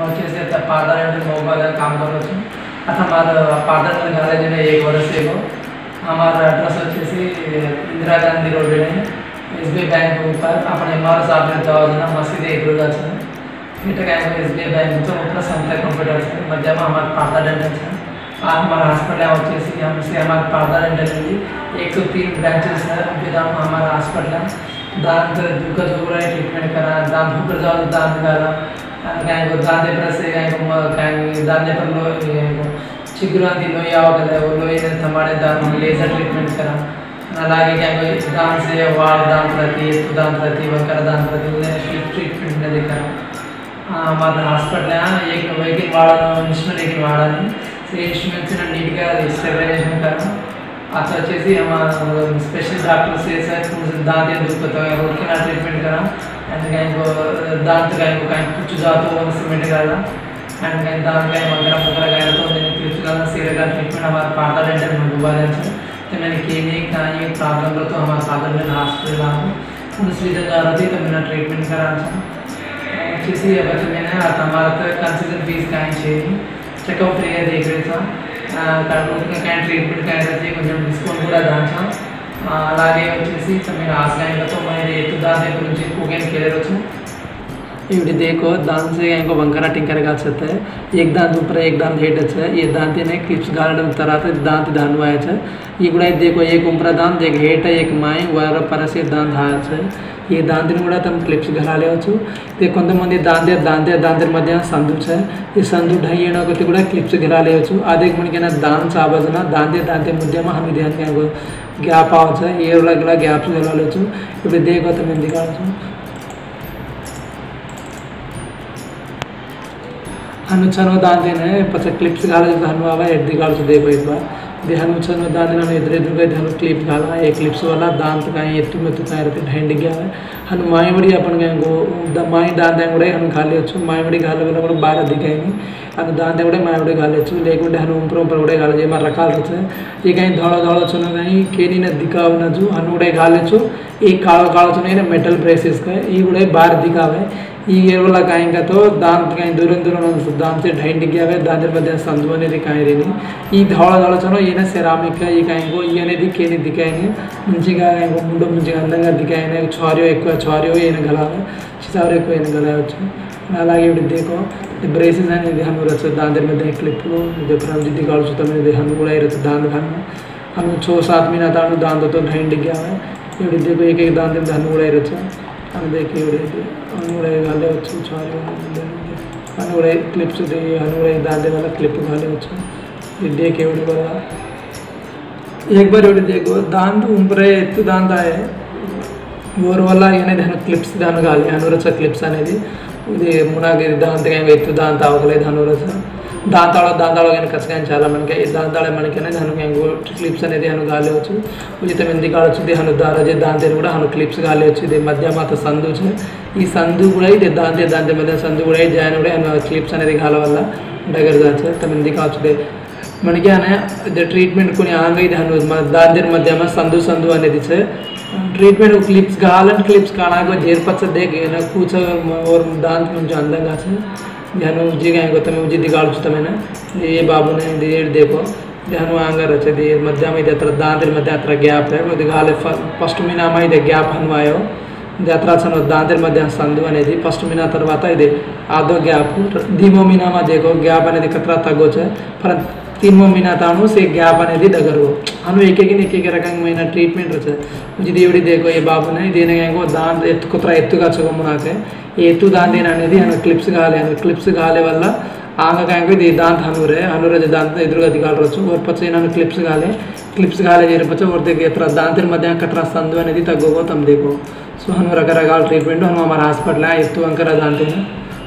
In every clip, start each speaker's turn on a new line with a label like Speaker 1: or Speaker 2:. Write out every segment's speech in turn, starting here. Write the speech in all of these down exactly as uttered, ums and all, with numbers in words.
Speaker 1: वैसे पार्था डेंटल मोहब्बत काम कर रहा हूँ। अतः हमारा पार्था डेंटल कॉलेज में एक वर्ष से हो हमारा एड्रेस వచ్చేసి इंदिरा गांधी रोड में एसबीआई बैंक ऊपर अपने एमआर साहब ने दवाखाना मस्जिद एग्रोगा है इटा का एसबीआई बैंक तो ऊपर संता कंप्यूटर है मध्य में हमारा पार्था डेंटल है आज हमारा हॉस्पिटल వచ్చేసి हमसे हमारा पार्था डेंटल में एक सौ तीन ब्रांचेस है विदाम हमारा हॉस्पिटल दांत दुख जोरा ट्रीटमेंट करा दांत ऊपर जाओ दांत गाला कहीं को दांत पर से कहीं को कहीं दांत पर लो चिगुरांती लोई आवगले वो लोई ने हमारे दांत में लेजर ट्रीटमेंट करा అలాగే कहीं दांत से वाल दांत रहती है तो दांत रहती है वकर दांत रहती है उन्हें ट्रीटमेंट ने देखा हमारा हॉस्पिटल है एक वेहिकल वाड़ा इंस्ट्रूमेंट एक वाड़ा नहीं से इंस्ट्रूमेंट से नीट का स्टेबलाइजेशन करा आता వచ్చేసి हमारा स्पेशल डॉक्टर से सर दांत दुखता है उसके ना ट्रीटमेंट करा एंड कहीं को दांत कहीं को कहीं कुछ जातो वो सीमेंट डाला एंड कहीं दांत कहीं वगैरह वगैरह गया तो उन्हें क्लिप्स डालना सिरे का ट्रीटमेंट हमारा पार्था डेंटल में हुआ है तो मैंने क्लिनिक का ये प्रॉब्लम तो हमारा पार्था डेंटल हॉस्पिटल आओ उस रीजन जा रही थी तो मैंने ट्रीटमेंट करा अच्छी सी अब तो मैंने हमारा तो कंसिडर फीस कहीं चाहिए चेकअप फ्री है देख रहे था कहीं ट्रीटमेंट कहीं रहती है कुछ डिस्काउंट కూడా దాంట్లో అలాగే వచ్చేసి మీరు ఆస్లైన్లతో మరి ఎత్తు దాని గురించి కుకింగ్ కేరొచ్చు ये देखो दांत से इनको वंकरा टिंकर का सकता है एक दांत ऊपर एक दांत हेड अच्छा ये दांत ने क्लिप्स गार्डन तरह से दांत धानवा है ये गुड़ा देखो एक ऊपर दांत एक हेट है एक माई वार पर से दांत हाथ है ये दांत కూడా తమ క్లిప్స్ గలాలేవచ్చు ते కొంతమంది దాంతే దాంతే దాంతే మధ్య సందు છે ఈ సందు ढाईण ఒకటి కూడా క్లిప్స్ గలాలేవచ్చు అదే మనకేనా దాంత ఆవజన దాంతే దాంతే మధ్యમાં हम ध्यान के गैप आव છે ये वाला गला गैप गलालेవచ్చు ఇప్పుడు देखो તમે दिखाছো हनुचनो दांते ने पछ क्लिप्स गाले हनुवा हेड दिखाल से देखो एक बार दे हनुचनो दांते ने इधर इधर गए हनु क्लिप गाला एक क्लिप्स वाला दांत का एत्तु में तो काय रहते ढंड गया है हनु माईवड़ी अपन गए गो द माई दांते కూడా हनु खाली వచ్చు माईवड़ी गाले वाला కూడా బాగా దిగాయి हनु दांते కూడా माईवड़ी गाले వచ్చు లేకుంటే हनु ऊपर ऊपर కూడా गाले जे मार रखाल रहते ये कहीं धौला धौला चनो कहीं केनी ने दिखाव न जो हनु కూడా गाले छु एक काळो काळो चनो ने मेटल ब्रेसेस का ये కూడా बाहर दिखावे ఈ ఏరుల కాయంగా తో దాంత కాయ దూరం దూరం దాంత ढाईण गया है दादर मध्य संदु అనేది కాయ రేని ఈ ధవళ ధవళ చనో ఈన సెరామిక్ ఈ కాయంగో ఈ అనేది కేని దికాయని మంచిగా కాయంగో ముందు మంచిగా అందంగా దికాయని చార్యో ఎక్కువ చార్యో ఈన గలావ చిసావర్ ఎక్కువ ఈన గలావచ్చు అలాగే ఇప్పుడు देखो ब्रेसेस అనేది हम रच दादर मध्य क्लिप जो प्रम जिद्दी गाल सुता में हम కూడా इरच दांत खान हम छह सात महीना तानु दांत तो ढाईण गया है ఇప్పుడు देखो एक एक दांत में हम కూడా इरच हम देखिए अनुड़े गाले వచ్చు చాలు अनुड़े क्लिप्स दे अनुड़े दादे वाला क्लिप गाले వచ్చు ये देखे उड़े वाला एक बार उड़े देखो दांत ऊपर एत्तु दांत आए और वाला ये दान क्लिप्स दान गाले अनुरच क्लिप्स అనేది ఇది మునాగిరి దాంత ఎత్తు దాంత అవగలేదు అనురచ దాంతాళ దాంతాళ కానీ కసగాని చాలా మనకి దాంతాళ మనకనే దానికి ఇంకో క్లిప్స్ అనేది హను గాలేవచ్చు ఉచిత మెంది కావచ్చు హను దారజే దాంతే కూడా హను క్లిప్స్ గాలేవచ్చు ఇది మధ్య మాత సందు ఈ సందు కూడా ఇది దాంతే దాంతే మధ్య సందు కూడా జాయిన్ కూడా హను క్లిప్స్ అనేది గాల వల్ల డగర్ जाছে తమెంది కావచ్చు మనకి అనే ఇది ట్రీట్మెంట్ కొన్ని ఆంగ ఇది హను దాంతే మధ్య మా సందు సందు అనేది છે ट्रीटमेंट क्लिप्स गालन क्लिप्स काना को जेर पच देख ना कुछ और दांत में जो अंदंगा छे यानो जी गए को तमे मुझे दिगाल छु तमे ना ये बाबू ने दे देखो यानो आंगर रचे दे मध्य में इधर दांत मध्य अत्र गैप है वो दिगाले फर्स्ट मीना में इधर गैप हनवायो जात्रा छनो दांत मध्य संदु అనేది ఫస్ట్ మీనా తర్వాత ఇది ఆదో గ్యాప్ దీమో మీనా మా देखो గ్యాప్ అనేది కత్రా తగ్గొచ్చు पर तीनों महीना ताणु से गैप అనేది దగ్గరు అను ఏకేకి ఏకేకి రకమైన ట్రీట్మెంట్ రచ ముజి దేవుడి देखो ये बाबू ने देने को दांत ఎత్తుకుత్ర ఎత్తుగా చగమునాకే ఎత్తు దాంత అనేది అను క్లిప్స్ గాలే అను క్లిప్స్ గాలే వల్ల आंगा कांगे दी दांत हनुरे हनुरे दांत एदुरुगा दिगाल रचु और पचे नानु क्लिप्स गाले क्लिप्स गाले जेर पचे और देखे इतना दांतर मध्य कटरा संदु అనేది తగ్గోగో తమ देखो सो हनु रकरकाल ट्रीटमेंट हनु हमारा हॉस्पिटल है एत्तु अंकर दांते हैं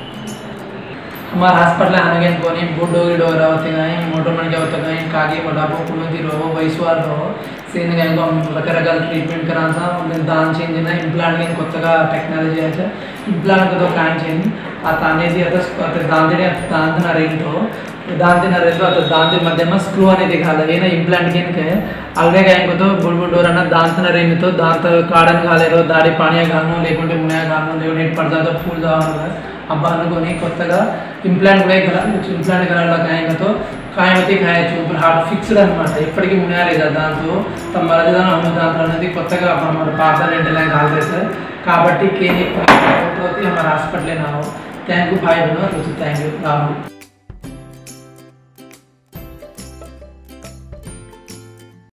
Speaker 1: हमारा हॉस्पिटल आने कोनी बुड्डो गिडो रावते गए मोटो मन के होता गए कागे मोटापो कुलंदी रोगो वयसुवार रोगो सेन गए को रकरकाल ट्रीटमेंट करा था उन्हें दान चेंज ना इंप्लांट के కొత్తగా టెక్నాలజీ আছে ఇంప్లాంట్ को तो कान चेंज आ ताने दी अत दांतने दांतना रेंटो दांतना रेंटो अत दांत मध्य में स्क्रू అనేది కాలే ఏనా ఇంప్లాంట్ కెనకే అల్వే గए को तो बुडबुड डोरना दांतना रेंटो तो दांत काडन गालेरो दाड़ी पानी गानो लेకుంటే మునే गानो लेకుంటే పడదా तो फूल दा अब अनुकोनी కొత్తగా ఇంప్లాంట్ కూడా కరాయొచ్చు ఇంప్లాంట్ కరాయల కాయనతో కాయమతి కాయొచ్చు ऊपर हार्ट ఫిక్స్డ్ అన్నమాట ఇప్పటికి మునాలేదా దాంతో తమ రాజధాని అనుదాంత అనేది కొత్తగా మన పాత డెంటల్ లైన్ కాల్చేసే కాబట్టి కేని ప్రతి మన హాస్పిటల్ లో థాంక్యూ భాయ్ బనో థాంక్యూ రాము